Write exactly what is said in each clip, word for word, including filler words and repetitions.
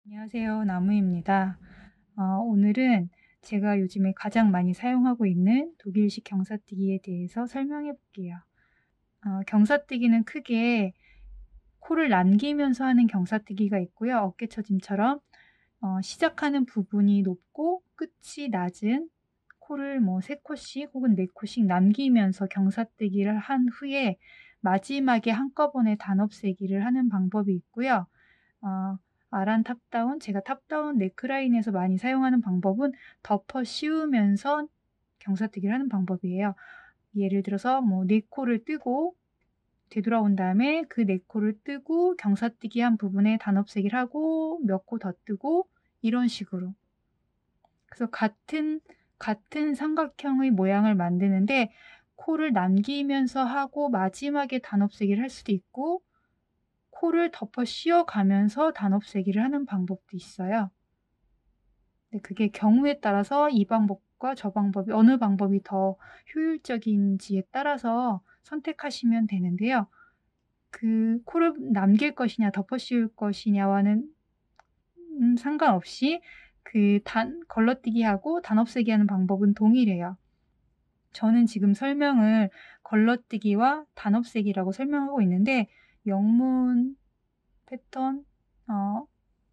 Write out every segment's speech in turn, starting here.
안녕하세요. 나무입니다. 어, 오늘은 제가 요즘에 가장 많이 사용하고 있는 독일식 경사뛰기에 대해서 설명해 볼게요. 어, 경사뛰기는 크게 코를 남기면서 하는 경사뛰기가 있고요. 어깨처짐처럼 어, 시작하는 부분이 높고 끝이 낮은 코를 뭐 세 코씩 혹은 네 코씩 남기면서 경사뛰기를 한 후에 마지막에 한꺼번에 단업세기를 하는 방법이 있고요. 어, 아란 탑다운, 제가 탑다운 네크라인에서 많이 사용하는 방법은 덮어 씌우면서 경사뛰기를 하는 방법이에요. 예를 들어서 뭐 네 코를 뜨고 되돌아온 다음에 그 네 코를 뜨고 경사뛰기 한 부분에 단업세기를 하고 몇 코 더 뜨고 이런 식으로. 그래서 같은 같은 삼각형의 모양을 만드는데 코를 남기면서 하고 마지막에 단업세기를 할 수도 있고 코를 덮어 씌워가면서 단업세기를 하는 방법도 있어요. 근데 그게 경우에 따라서 이 방법과 저 방법이 어느 방법이 더 효율적인지에 따라서 선택하시면 되는데요. 그 코를 남길 것이냐 덮어 씌울 것이냐와는 음, 상관없이 그 단 걸러뛰기하고 단업세기 하는 방법은 동일해요. 저는 지금 설명을 걸러뛰기와 단업세기라고 설명하고 있는데 영문 패턴 어,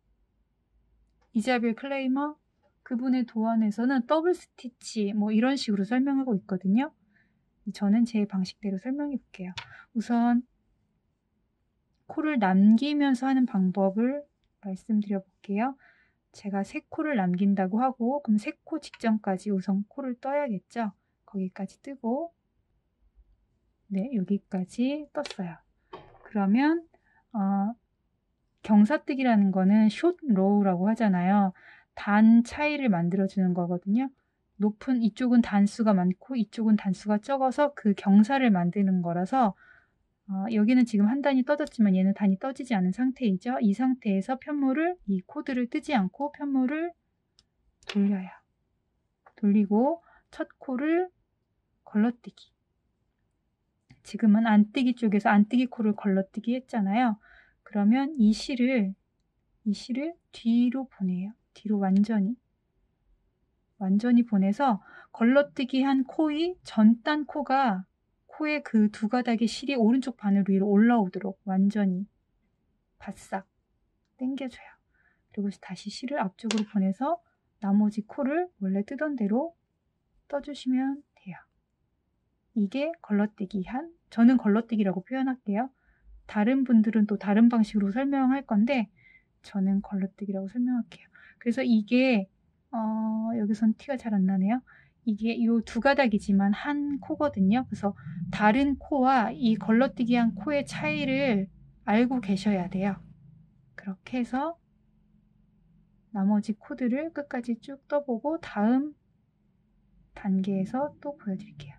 이자벨 클레이머 그분의 도안에서는 더블 스티치 뭐 이런 식으로 설명하고 있거든요. 저는 제 방식대로 설명해 볼게요. 우선 코를 남기면서 하는 방법을 말씀드려 볼게요. 제가 세 코를 남긴다고 하고 그럼 세 코 직전까지 우선 코를 떠야겠죠. 거기까지 뜨고 네 여기까지 떴어요. 그러면 어, 경사뜨기라는 거는 숏 로우라고 하잖아요. 단 차이를 만들어주는 거거든요. 높은 이쪽은 단수가 많고 이쪽은 단수가 적어서 그 경사를 만드는 거라서 어, 여기는 지금 한 단이 떠졌지만 얘는 단이 떠지지 않은 상태이죠. 이 상태에서 편물을 이 코드를 뜨지 않고 편물을 돌려요. 돌리고 첫 코를 걸러뛰기. 지금은 안뜨기 쪽에서 안뜨기 코를 걸러뛰기 했잖아요. 그러면 이 실을 이 실을 뒤로 보내요. 뒤로 완전히. 완전히 보내서 걸러뛰기 한 코의 전단 코가 코의 그 두 가닥의 실이 오른쪽 바늘 위로 올라오도록 완전히 바싹 당겨줘요. 그리고 다시 실을 앞쪽으로 보내서 나머지 코를 원래 뜨던 대로 떠주시면 돼요. 이게 걸러뛰기 한, 저는 걸러뛰기라고 표현할게요. 다른 분들은 또 다른 방식으로 설명할 건데 저는 걸러뛰기라고 설명할게요. 그래서 이게 어, 여기선 티가 잘 안 나네요. 이게 이 두 가닥이지만 한 코거든요. 그래서 다른 코와 이 걸러뛰기 한 코의 차이를 알고 계셔야 돼요. 그렇게 해서 나머지 코드를 끝까지 쭉 떠보고 다음 단계에서 또 보여드릴게요.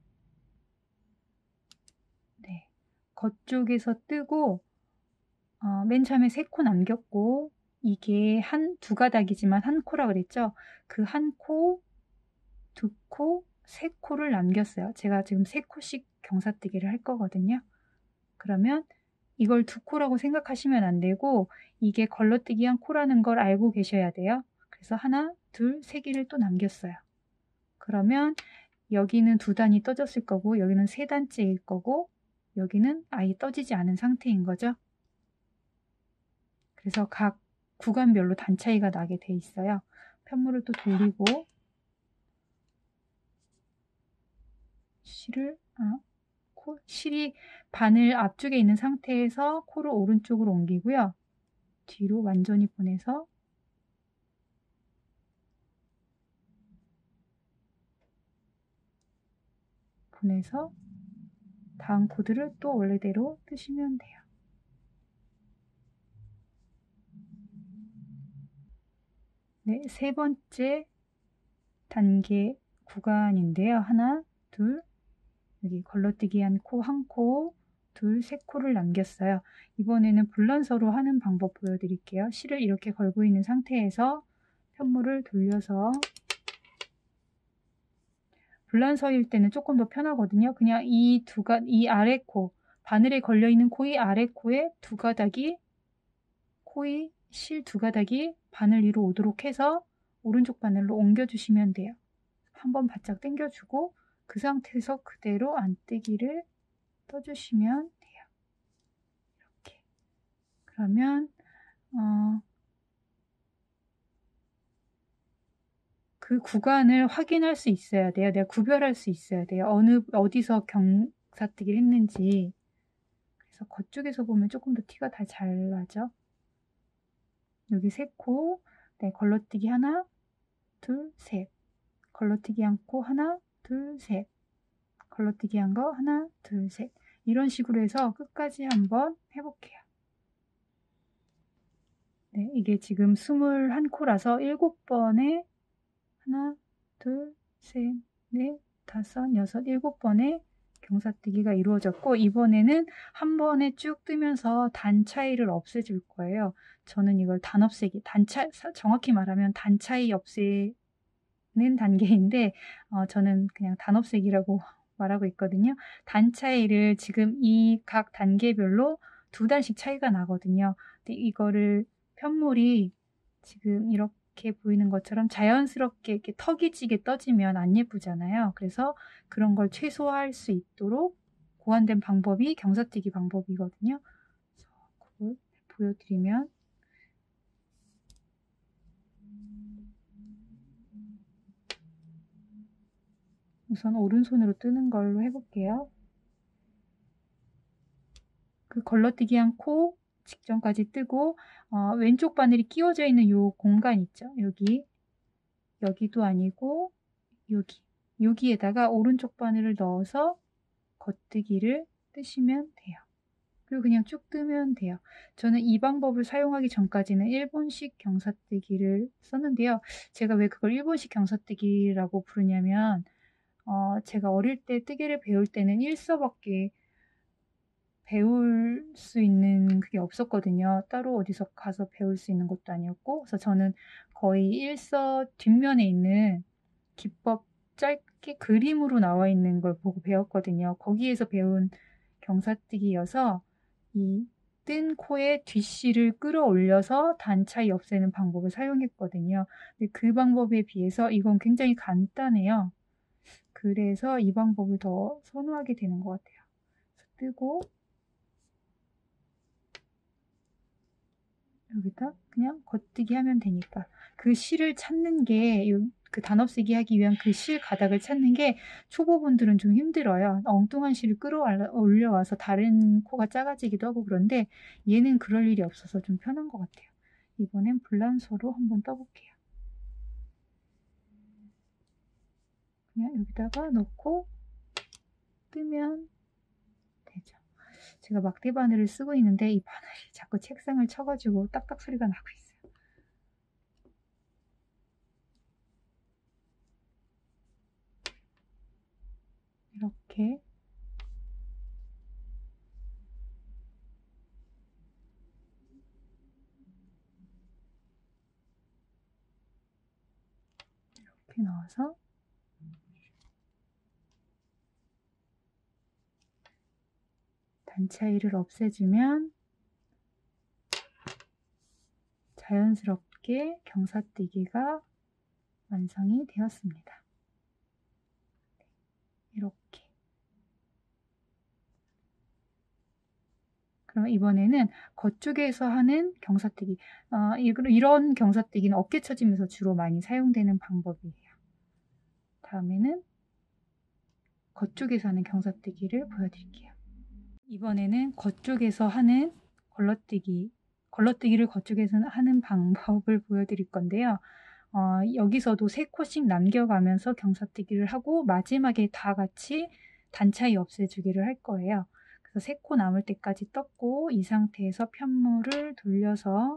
네, 겉쪽에서 뜨고 어, 맨 처음에 세 코 남겼고 이게 한 두 가닥이지만 한 코라 그랬죠. 그 한 코, 두 코, 세 코를 남겼어요. 제가 지금 세 코씩 경사뜨기를 할 거거든요. 그러면 이걸 두 코라고 생각하시면 안 되고 이게 걸러뜨기 한 코라는 걸 알고 계셔야 돼요. 그래서 하나, 둘, 세 개를 또 남겼어요. 그러면 여기는 두 단이 떠졌을 거고 여기는 세 단째일 거고 여기는 아예 떠지지 않은 상태인 거죠. 그래서 각 구간별로 단 차이가 나게 돼 있어요. 편물을 또 돌리고 실을 아, 코, 실이 바늘 앞쪽에 있는 상태에서 코를 오른쪽으로 옮기고요. 뒤로 완전히 보내서 보내서 다음 코드를 또 원래대로 뜨시면 돼요. 네, 세 번째 단계 구간인데요. 하나, 둘, 여기 걸러뛰기 한 코, 한 코, 둘, 세 코를 남겼어요. 이번에는 불란서로 하는 방법 보여드릴게요. 실을 이렇게 걸고 있는 상태에서 편물을 돌려서 불란서일 때는 조금 더 편하거든요. 그냥 이 두 가, 이 아래 코, 바늘에 걸려있는 코의 아래 코에 두 가닥이 코의 실 두 가닥이 바늘 위로 오도록 해서 오른쪽 바늘로 옮겨주시면 돼요. 한번 바짝 당겨주고 그 상태에서 그대로 안뜨기를 떠주시면 돼요. 이렇게. 그러면 어, 그 구간을 확인할 수 있어야 돼요. 내가 구별할 수 있어야 돼요. 어느 어디서 경사뜨기를 했는지. 그래서 거쪽에서 보면 조금 더 티가 다 잘 나죠. 여기 세 코, 네, 걸러뜨기 하나, 둘, 셋. 걸러뜨기 한 코 하나, 둘, 셋. 걸러뜨기 한 거 하나, 둘, 셋. 이런 식으로 해서 끝까지 한번 해볼게요. 네, 이게 지금 스물한 코라서 일곱 번에 하나, 둘, 셋, 넷, 다섯, 여섯, 일곱 번의 경사뜨기가 이루어졌고 이번에는 한 번에 쭉 뜨면서 단 차이를 없애줄 거예요. 저는 이걸 단 없애기, 단차, 정확히 말하면 단 차이 없애는 단계인데 어, 저는 그냥 단 없애기라고 말하고 있거든요. 단 차이를 지금 이 각 단계별로 두 단씩 차이가 나거든요. 근데 이거를 편물이 지금 이렇게 이렇게 보이는 것처럼 자연스럽게 이렇게 턱이 지게 떠지면 안 예쁘잖아요. 그래서 그런 걸 최소화할 수 있도록 고안된 방법이 경사뜨기 방법이거든요. 그래서 그걸 보여드리면 우선 오른손으로 뜨는 걸로 해볼게요. 그 걸러뜨기 한 코 직전까지 뜨고 어, 왼쪽 바늘이 끼워져 있는 요 공간 있죠. 여기 여기도 아니고 여기 여기에다가 오른쪽 바늘을 넣어서 겉뜨기를 뜨시면 돼요. 그리고 그냥 쭉 뜨면 돼요. 저는 이 방법을 사용하기 전까지는 일본식 경사뜨기를 썼는데요. 제가 왜 그걸 일본식 경사뜨기라고 부르냐면 어, 제가 어릴 때 뜨개를 배울 때는 일서밖에 배울 수 있는 그게 없었거든요. 따로 어디서 가서 배울 수 있는 것도 아니었고 그래서 저는 거의 일서 뒷면에 있는 기법 짧게 그림으로 나와 있는 걸 보고 배웠거든요. 거기에서 배운 경사뜨기여서 이 뜬 코의 뒷실을 끌어올려서 단 차이 없애는 방법을 사용했거든요. 근데 그 방법에 비해서 이건 굉장히 간단해요. 그래서 이 방법을 더 선호하게 되는 것 같아요. 뜨고 여기다 그냥 겉뜨기 하면 되니까 그 실을 찾는 게 그 단업쓰기 하기 위한 그 실 가닥을 찾는 게 초보분들은 좀 힘들어요. 엉뚱한 실을 끌어올려와서 다른 코가 작아지기도 하고 그런데 얘는 그럴 일이 없어서 좀 편한 것 같아요. 이번엔 불란서로 한번 떠볼게요. 그냥 여기다가 넣고 뜨면 되죠. 제가 막대 바늘을 쓰고 있는데 이 바늘이 자꾸 책상을 쳐가지고 딱딱 소리가 나고 있어요. 이렇게 이렇게 넣어서 단 차이를 없애주면 자연스럽게 경사뜨기가 완성이 되었습니다. 이렇게. 그럼 이번에는 겉쪽에서 하는 경사뜨기. 어, 이런 경사뜨기는 어깨 처짐에서 주로 많이 사용되는 방법이에요. 다음에는 겉쪽에서 하는 경사뜨기를 보여드릴게요. 이번에는 겉쪽에서 하는 걸러뜨기, 걸러뜨기를 겉쪽에서 하는 방법을 보여드릴 건데요. 어, 여기서도 세 코씩 남겨가면서 경사뜨기를 하고 마지막에 다 같이 단차이 없애주기를 할 거예요. 그래서 세 코 남을 때까지 떴고 이 상태에서 편물을 돌려서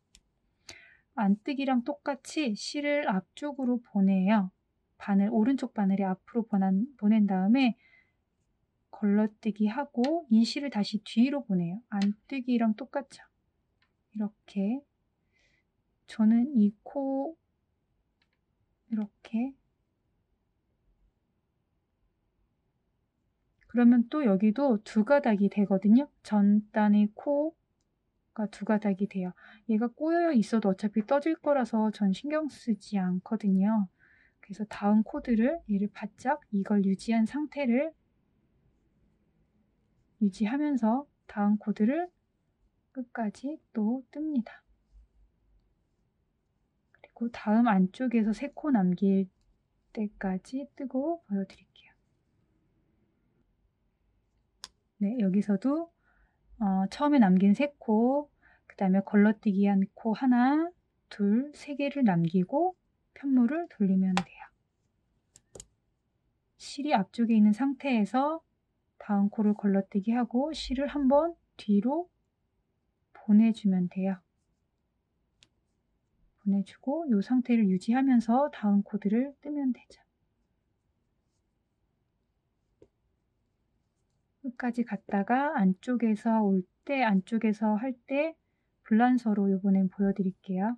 안뜨기랑 똑같이 실을 앞쪽으로 보내요. 바늘, 오른쪽 바늘이 앞으로 보낸, 보낸 다음에 걸러뜨기 하고 이 실을 다시 뒤로 보내요. 안뜨기랑 똑같죠. 이렇게 저는 이 코 이렇게 그러면 또 여기도 두 가닥이 되거든요. 전단의 코가 두 가닥이 돼요. 얘가 꼬여 있어도 어차피 떠질 거라서 전 신경 쓰지 않거든요. 그래서 다음 코드를 얘를 바짝 이걸 유지한 상태를 유지하면서 다음 코드를 끝까지 또 뜹니다. 그리고 다음 안쪽에서 세 코 남길 때까지 뜨고 보여드릴게요. 네, 여기서도 어, 처음에 남긴 세 코, 그 다음에 걸러뛰기 한 코 하나, 둘, 세 개를 남기고 편물을 돌리면 돼요. 실이 앞쪽에 있는 상태에서 다음 코를 걸러뛰기 하고 실을 한번 뒤로 보내주면 돼요. 보내주고 이 상태를 유지하면서 다음 코드를 뜨면 되죠. 끝까지 갔다가 안쪽에서 올 때, 안쪽에서 할 때 불란서로 이번엔 보여드릴게요.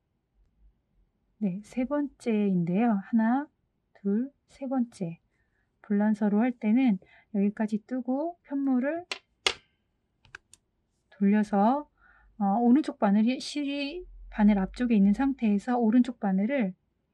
네, 세 번째인데요. 하나, 둘, 세 번째. 불란서로 할 때는 여기까지 뜨고 편물을 돌려서 어, 오른쪽 바늘이 실이 바늘 앞쪽에 있는 상태에서 오른쪽 바늘을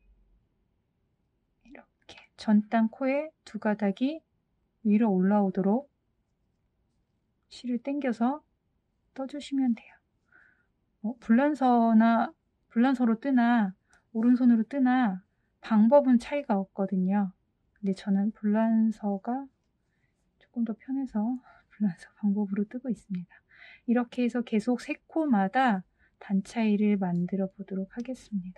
이렇게 전단 코에 두 가닥이 위로 올라오도록 실을 당겨서 떠주시면 돼요. 어, 불란서나 불란서로 뜨나 오른손으로 뜨나 방법은 차이가 없거든요. 근데 저는 불란서가 조금 더 편해서 불란서 방법으로 뜨고 있습니다. 이렇게 해서 계속 세 코마다 단 차이를 만들어 보도록 하겠습니다.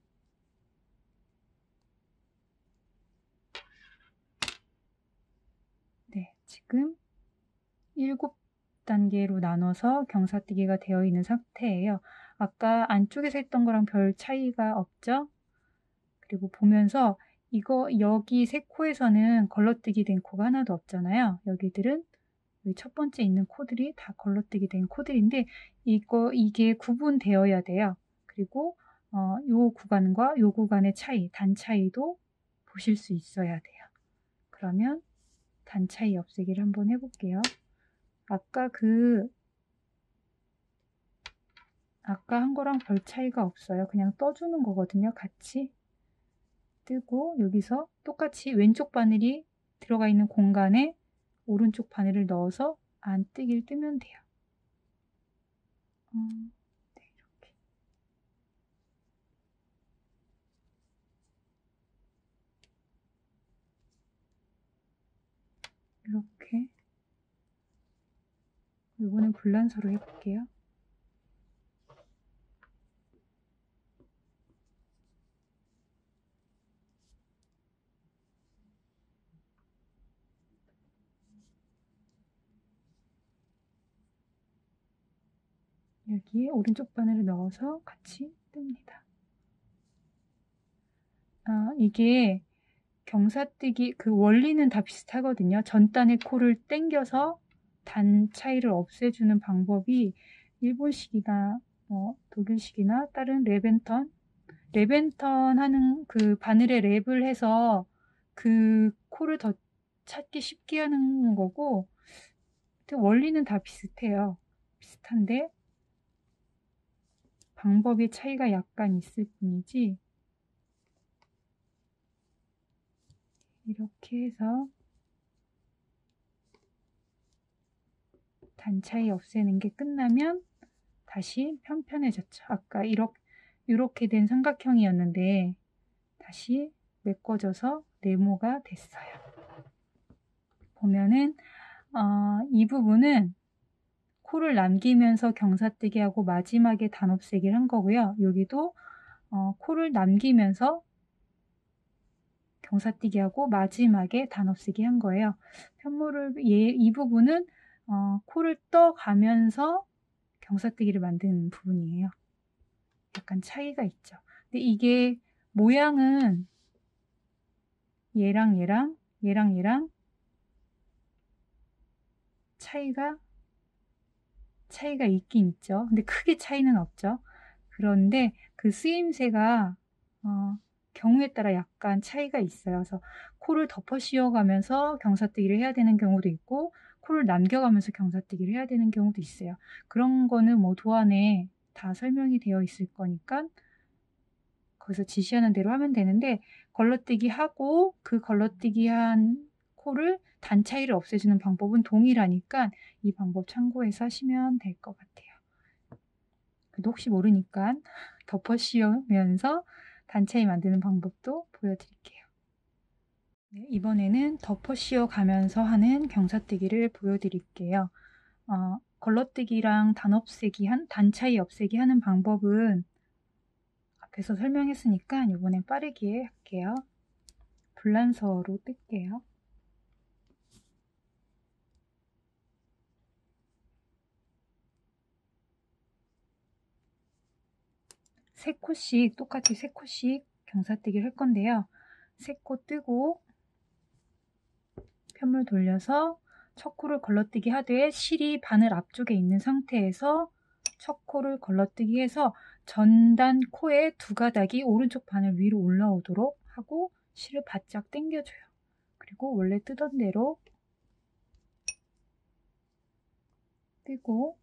네, 지금 일곱 단계로 나눠서 경사뜨기가 되어 있는 상태예요. 아까 안쪽에서 했던 거랑 별 차이가 없죠? 그리고 보면서 이거 여기 세 코에서는 걸러뜨기 된 코가 하나도 없잖아요. 여기들은 여기 첫 번째 있는 코들이 다 걸러뜨기 된 코들인데 이거 이게 구분되어야 돼요. 그리고 어, 요 구간과 요 구간의 차이, 단 차이도 보실 수 있어야 돼요. 그러면 단 차이 없애기를 한번 해볼게요. 아까 그 아까 한 거랑 별 차이가 없어요. 그냥 떠주는 거거든요. 같이 뜨고 여기서 똑같이 왼쪽 바늘이 들어가 있는 공간에 오른쪽 바늘을 넣어서 안 뜨기를 뜨면 돼요. 어, 네, 이렇게. 이렇게. 이거는 불란서로 해볼게요. 여기에 오른쪽 바늘을 넣어서 같이 뜹니다. 아, 이게 경사뜨기 그 원리는 다 비슷하거든요. 전단의 코를 당겨서 단 차이를 없애주는 방법이 일본식이나 뭐 독일식이나 다른 랩앤턴 랩앤턴 하는 그 바늘에 랩을 해서 그 코를 더 찾기 쉽게 하는 거고 원리는 다 비슷해요. 비슷한데 방법의 차이가 약간 있을 뿐이지 이렇게 해서 단 차이 없애는 게 끝나면 다시 편편해졌죠. 아까 이렇게, 이렇게 된 삼각형이었는데 다시 메꿔져서 네모가 됐어요. 보면은 어, 이 부분은 코를 남기면서 경사뜨기 하고 마지막에 단 없애기를 한 거고요. 여기도 어, 코를 남기면서 경사뜨기 하고 마지막에 단 없애기 한 거예요. 편물을 얘, 이 부분은 어, 코를 떠가면서 경사뜨기를 만든 부분이에요. 약간 차이가 있죠. 근데 이게 모양은 얘랑 얘랑 얘랑 얘랑 차이가 차이가 있긴 있죠. 근데 크게 차이는 없죠. 그런데 그 쓰임새가 어, 경우에 따라 약간 차이가 있어요. 그래서 코를 덮어 씌워가면서 경사뜨기를 해야 되는 경우도 있고 코를 남겨가면서 경사뜨기를 해야 되는 경우도 있어요. 그런 거는 뭐 도안에 다 설명이 되어 있을 거니까 거기서 지시하는 대로 하면 되는데, 걸러뜨기 하고 그 걸러뜨기 한 코를 단 차이를 없애주는 방법은 동일하니까 이 방법 참고해서 하시면 될 것 같아요. 그래도 혹시 모르니까 덮어 씌우면서 단 차이 만드는 방법도 보여드릴게요. 네, 이번에는 덮어 씌워 가면서 하는 경사뜨기를 보여드릴게요. 어, 걸러뜨기랑 단 없애기, 한, 단 차이 없애기 하는 방법은 앞에서 설명했으니까 이번엔 빠르게 할게요. 불란서로 뜰게요. 세 코씩, 똑같이 세 코씩 경사뜨기를 할 건데요. 세 코 뜨고 편물 돌려서 첫 코를 걸러뜨기 하되 실이 바늘 앞쪽에 있는 상태에서 첫 코를 걸러뜨기 해서 전단 코의 두 가닥이 오른쪽 바늘 위로 올라오도록 하고 실을 바짝 당겨줘요. 그리고 원래 뜨던 대로 뜨고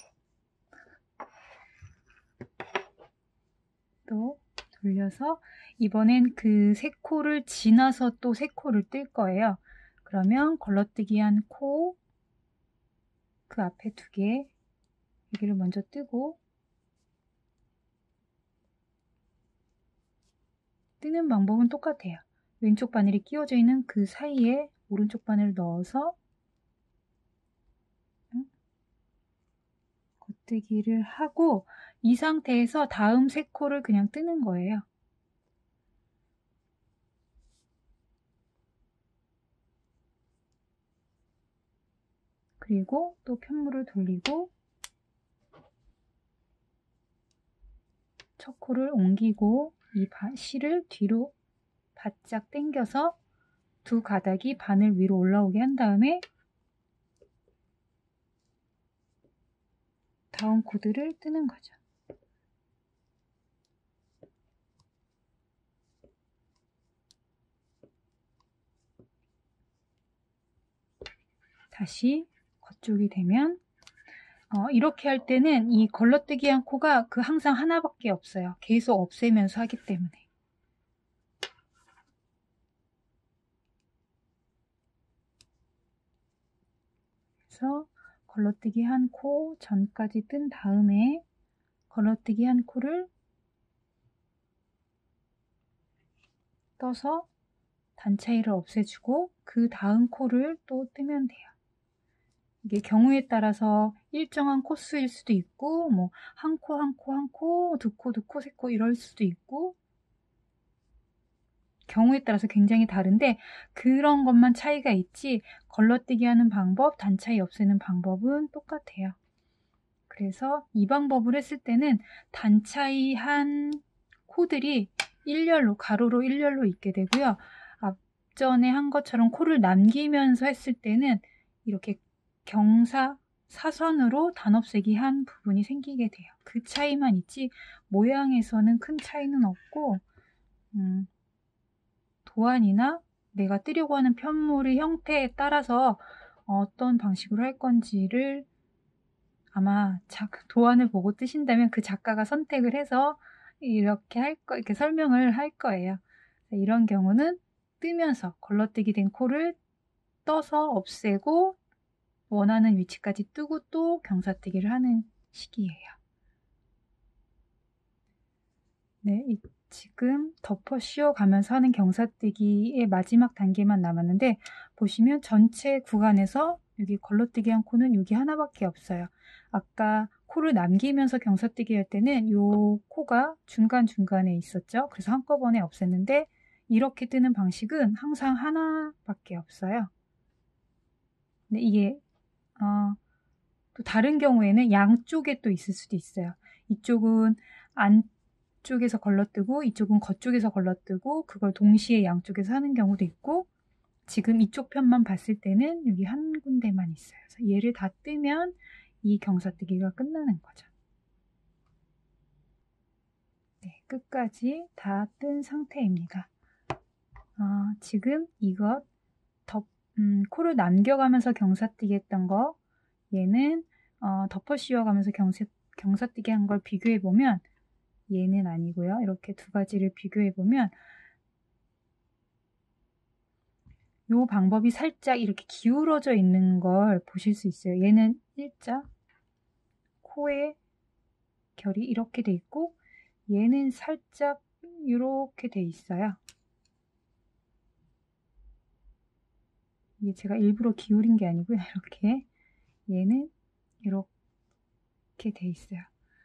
또 돌려서 이번엔 그 세 코를 지나서 또 세 코를 뜰 거예요. 그러면 걸러뜨기 한 코, 그 앞에 두 개, 여기를 먼저 뜨고 뜨는 방법은 똑같아요. 왼쪽 바늘이 끼워져 있는 그 사이에 오른쪽 바늘을 넣어서 겉뜨기를 하고 이 상태에서 다음 세 코를 그냥 뜨는 거예요. 그리고 또 편물을 돌리고 첫 코를 옮기고 이 실을 뒤로 바짝 당겨서 두 가닥이 바늘 위로 올라오게 한 다음에 다음 코드를 뜨는 거죠. 다시 겉쪽이 되면 어, 이렇게 할 때는 이 걸러뜨기 한 코가 그 항상 하나밖에 없어요. 계속 없애면서 하기 때문에. 그래서 걸러뜨기 한 코 전까지 뜬 다음에 걸러뜨기 한 코를 떠서 단 차이를 없애주고 그 다음 코를 또 뜨면 돼요. 이게 경우에 따라서 일정한 코스일 수도 있고 뭐 한 코 한 코 한 코, 두 코 두 코 세 코 이럴 수도 있고 경우에 따라서 굉장히 다른데 그런 것만 차이가 있지 걸러뜨기 하는 방법, 단 차이 없애는 방법은 똑같아요. 그래서 이 방법을 했을 때는 단 차이 한 코들이 일렬로, 가로로 일렬로 있게 되고요. 앞전에 한 것처럼 코를 남기면서 했을 때는 이렇게 경사, 사선으로 단 없애기 한 부분이 생기게 돼요. 그 차이만 있지 모양에서는 큰 차이는 없고 음, 도안이나 내가 뜨려고 하는 편물의 형태에 따라서 어떤 방식으로 할 건지를 아마 도안을 보고 뜨신다면 그 작가가 선택을 해서 이렇게 할 거, 이렇게 설명을 할 거예요. 이런 경우는 뜨면서 걸러뜨기 된 코를 떠서 없애고 원하는 위치까지 뜨고 또 경사뜨기를 하는 식이에요. 네, 이, 지금 덮어 씌워가면서 하는 경사뜨기의 마지막 단계만 남았는데 보시면 전체 구간에서 여기 걸러뜨기 한 코는 여기 하나밖에 없어요. 아까 코를 남기면서 경사뜨기 할 때는 이 코가 중간중간에 있었죠. 그래서 한꺼번에 없앴는데 이렇게 뜨는 방식은 항상 하나밖에 없어요. 근데 이게 어, 또 다른 경우에는 양쪽에 또 있을 수도 있어요. 이쪽은 안쪽에서 걸러뜨고 이쪽은 겉쪽에서 걸러뜨고 그걸 동시에 양쪽에서 하는 경우도 있고 지금 이쪽 편만 봤을 때는 여기 한 군데만 있어요. 그래서 얘를 다 뜨면 이 경사뜨기가 끝나는 거죠. 네, 끝까지 다 뜬 상태입니다. 어, 지금 이것 덮, 음, 코를 남겨가면서 경사뜨기 했던 거, 얘는 어, 덮어 씌워가면서 경사, 경사뜨기 한 걸 비교해보면 얘는 아니고요. 이렇게 두 가지를 비교해보면 이 방법이 살짝 이렇게 기울어져 있는 걸 보실 수 있어요. 얘는 일자, 코의 결이 이렇게 돼 있고 얘는 살짝 이렇게 돼 있어요. 이게 제가 일부러 기울인 게 아니고요. 이렇게 얘는 이렇게 돼 있어요.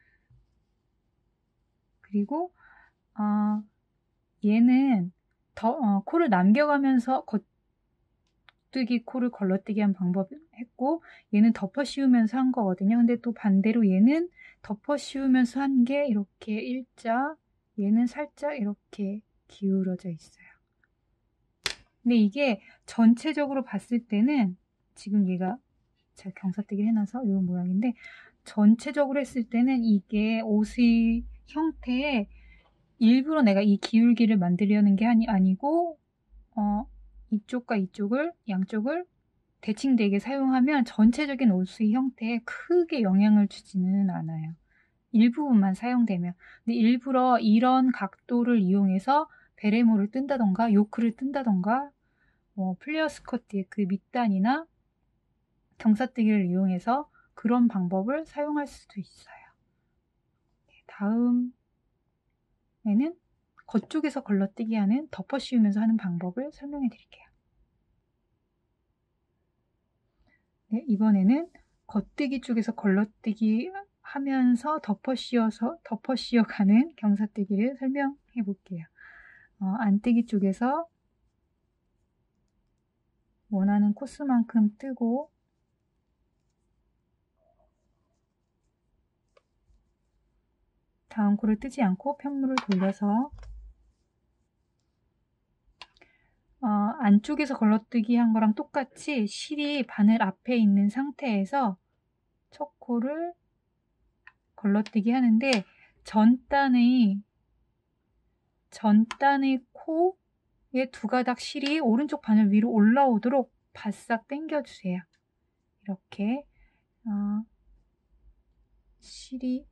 그리고 어, 얘는 더, 어, 코를 남겨가면서 겉뜨기 코를 걸러뜨기 한 방법 했고 얘는 덮어 씌우면서 한 거거든요. 근데 또 반대로 얘는 덮어 씌우면서 한 게 이렇게 일자, 얘는 살짝 이렇게 기울어져 있어요. 근데 이게 전체적으로 봤을 때는 지금 얘가 제가 경사뜨기를 해놔서 이 모양인데 전체적으로 했을 때는 이게 옷의 형태에 일부러 내가 이 기울기를 만들려는 게 아니, 아니고 어, 이쪽과 이쪽을 양쪽을 대칭되게 사용하면 전체적인 옷의 형태에 크게 영향을 주지는 않아요. 일부분만 사용되면. 근데 일부러 이런 각도를 이용해서 베레모를 뜬다던가 요크를 뜬다던가 뭐 플레어 스커트의 그 밑단이나 경사뜨기를 이용해서 그런 방법을 사용할 수도 있어요. 다음에는 겉쪽에서 걸러뜨기 하는 덮어 씌우면서 하는 방법을 설명해 드릴게요. 네, 이번에는 겉뜨기 쪽에서 걸러뜨기 하면서 덮어 씌워서 덮어 씌워가는 경사뜨기를 설명해 볼게요. 어, 안뜨기 쪽에서 원하는 코스만큼 뜨고 다음 코를 뜨지 않고 편물을 돌려서 어, 안쪽에서 걸러뜨기 한 거랑 똑같이 실이 바늘 앞에 있는 상태에서 첫 코를 걸러뜨기 하는데 전단의 전단의 코의 두 가닥 실이 오른쪽 바늘 위로 올라오도록 바싹 당겨주세요. 이렇게 어, 실이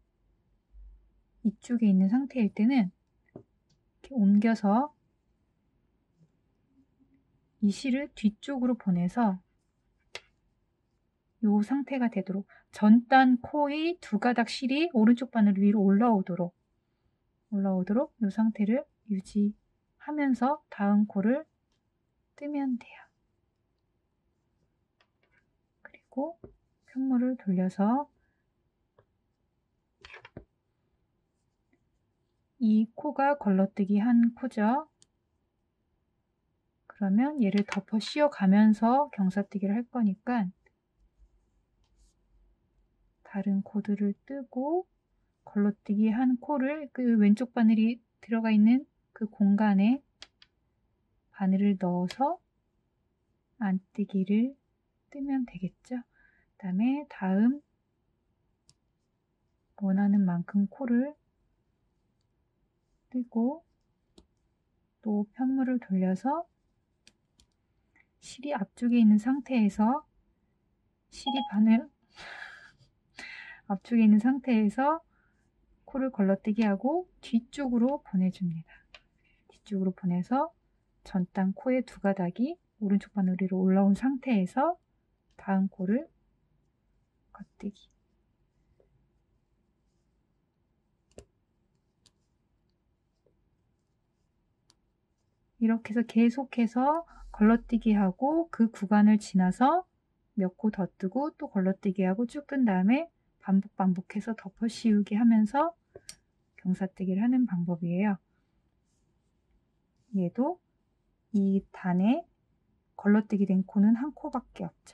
이쪽에 있는 상태일 때는 이렇게 옮겨서 이 실을 뒤쪽으로 보내서 이 상태가 되도록 전단 코의 두 가닥 실이 오른쪽 바늘 위로 올라오도록 올라오도록 이 상태를 유지하면서 다음 코를 뜨면 돼요. 그리고 편물을 돌려서 이 코가 걸러뜨기 한 코죠. 그러면 얘를 덮어 씌워가면서 경사뜨기를 할 거니까 다른 코드를 뜨고 걸러뜨기 한 코를 그 왼쪽 바늘이 들어가 있는 그 공간에 바늘을 넣어서 안뜨기를 뜨면 되겠죠. 그 다음에 다음 원하는 만큼 코를 뜨고 또 편물을 돌려서 실이 앞쪽에 있는 상태에서 실이 바늘 앞쪽에 있는 상태에서 코를 걸러뜨기 하고 뒤쪽으로 보내줍니다. 뒤쪽으로 보내서 전단 코의 두 가닥이 오른쪽 바늘 위로 올라온 상태에서 다음 코를 겉뜨기. 이렇게 해서 계속해서 걸러뜨기 하고 그 구간을 지나서 몇 코 더 뜨고 또 걸러뜨기 하고 쭉 뜬 다음에 반복 반복해서 덮어 씌우기 하면서 경사뜨기를 하는 방법이에요. 얘도 이 단에 걸러뜨기 된 코는 한 코밖에 없죠.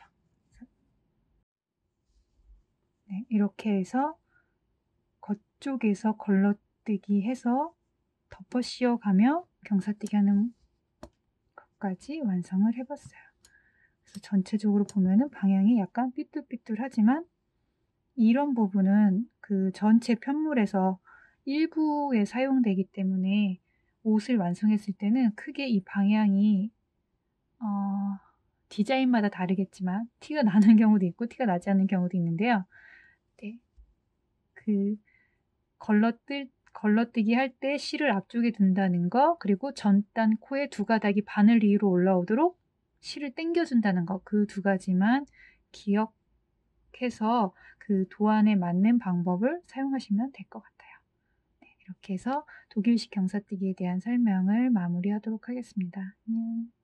네, 이렇게 해서 겉쪽에서 걸러뜨기 해서 덮어 씌워가며 경사뜨기 하는 것까지 완성을 해봤어요. 그래서 전체적으로 보면은 방향이 약간 삐뚤삐뚤하지만 이런 부분은 그 전체 편물에서 일부에 사용되기 때문에 옷을 완성했을 때는 크게 이 방향이 어, 디자인마다 다르겠지만 티가 나는 경우도 있고 티가 나지 않는 경우도 있는데요. 네. 그 걸러뜰 걸러뜨기 할 때 실을 앞쪽에 둔다는 거, 그리고 전단 코의 두 가닥이 바늘 위로 올라오도록 실을 당겨준다는 거, 그 두 가지만 기억해서 그 도안에 맞는 방법을 사용하시면 될 것 같아요. 네, 이렇게 해서 독일식 경사뜨기에 대한 설명을 마무리하도록 하겠습니다. 안녕.